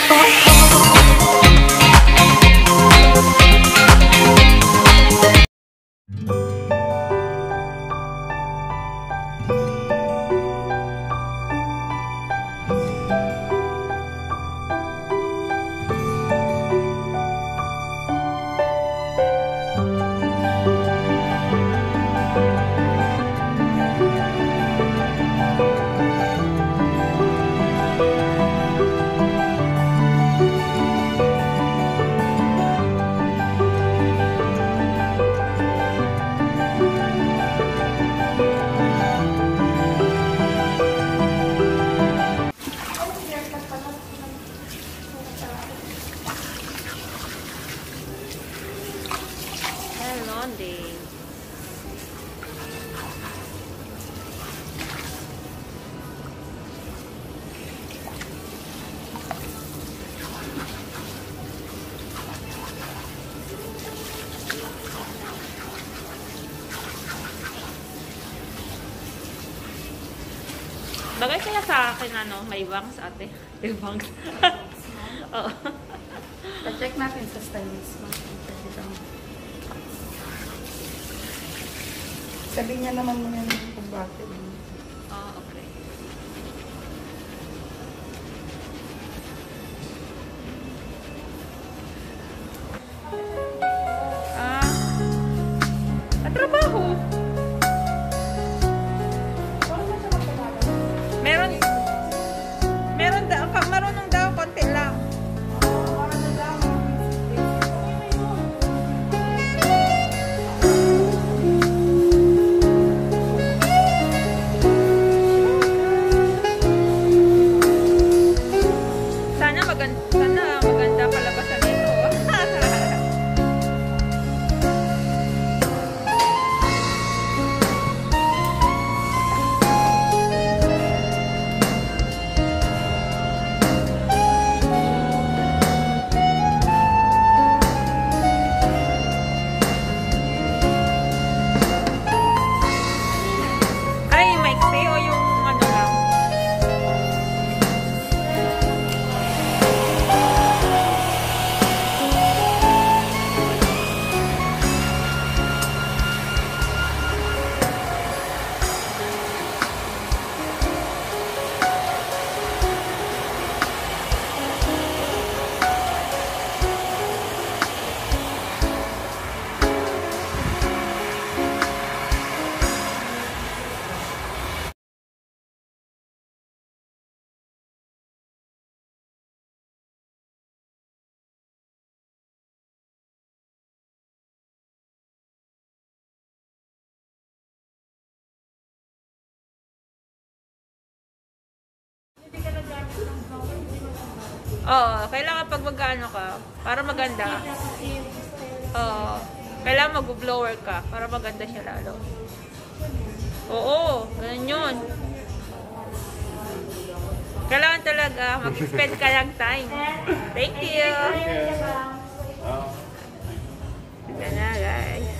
Bagay kaya sa akin, ano, may bangs ate. May bangs. Oo. Pa-check natin sa stylist. Sabi niya naman mo yan kung bakit. Oh, okay. Trabaho. Marunong daw, konti lang. Sana maganda palabasan nito. Oo, kailangan pag mag-ano ka, para maganda. Oo, kailangan mag-blower ka, para maganda siya lalo. Oo, ganun yun. Kailangan talaga mag-spend ka ng time. Thank you! Ito na guys.